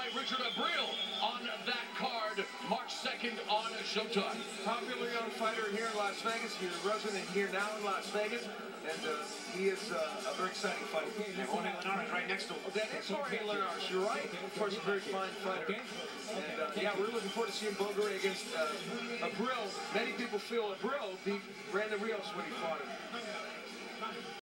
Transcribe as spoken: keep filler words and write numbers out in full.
fight Richard Abril on that card, March second on Showtime. Popular young fighter here in Las Vegas. He's a resident here now in Las Vegas, and uh, he is uh, a very exciting fighter. And Jorge Linares right next to him. Oh, that is Jorge Linares, you're right. Of course, a very fine fighter. And uh, yeah, we're looking forward to seeing Bogere against uh, Abril. Many people feel Abril beat Brandon Rios when he fought him.